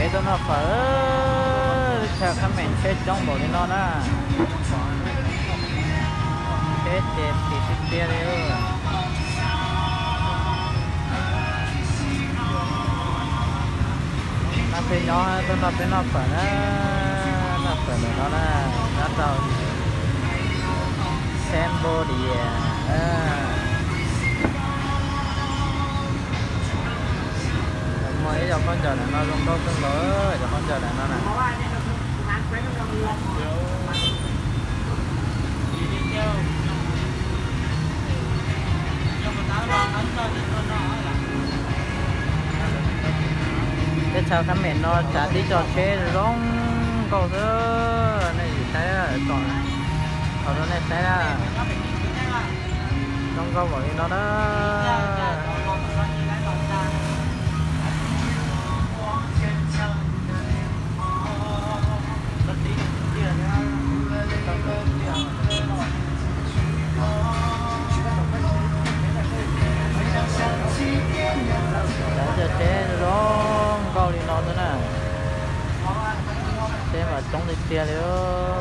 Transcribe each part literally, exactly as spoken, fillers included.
cái đó nó phở chờ các mình chết trong bộ đi nó đó chết chết thì chết tia đi nó phải nhỏ tôi nó phải nó phở đó nó phở được nó là nó tao xem bộ đi mấy giờ con chờ này nó không có cân đối giờ con chờ này nó này cái chào thăm mẹ nó trả đi cho chế rong cầu nữa này gì thế còn ở đó này thế là không có vậy nó đó đã cho chế rong cầu đi nó nữa nè chế mà chống đi tia nữa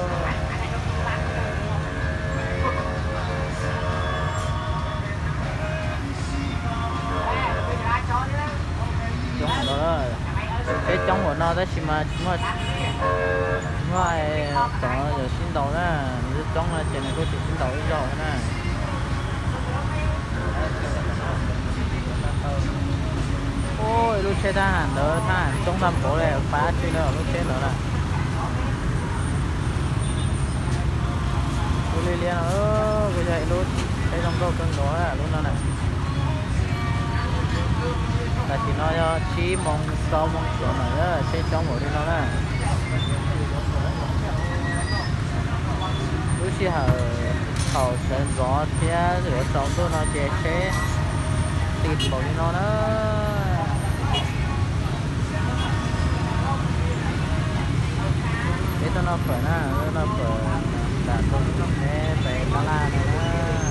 chống đó đó cái chống của nó đó chỉ mà chúng mà chúng mà có giờ xin đầu đó nếu chống là trên này có chỉ xin đầu rồi nè ôi lúc xe tha hẳn nữa tha hẳn trong thành phố này phá chứ nữa lúc xe nữa nè lúc đi liền ơ bây giờ lúc thấy trong câu cân đó là lúc đó này là chỉ nói cho chỉ mong sau mong chỗ này đó xe trong bộ đi nó nè lúc xe hở khẩu sân gió xe rửa sống tôi nó chế chế tìm bộ đi nó đó cái tôi nó phải nè nó phải là tôi nó sẽ phải ba la này đó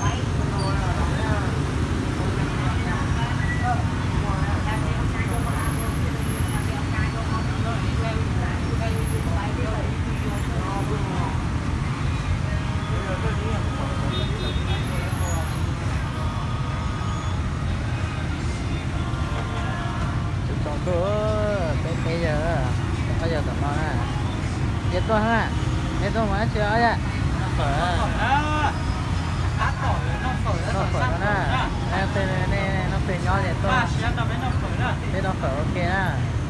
bây giờ bây giờ tụi nó nè vậy tôi ha vậy tôi mà chưa ấy à nó phở nó phở nó nè nè tên này nó phở nhỏ vậy tôi thế nó phở ok nè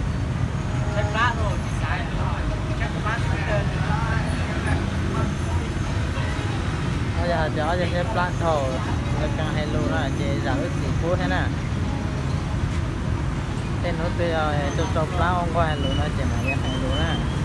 bây giờ cho cho cái plant thầu cái càng hello là chế giảm cái gì phút thế nè tên nó bây giờ tôi cho plant không có hello nó chỉ là cái hello nè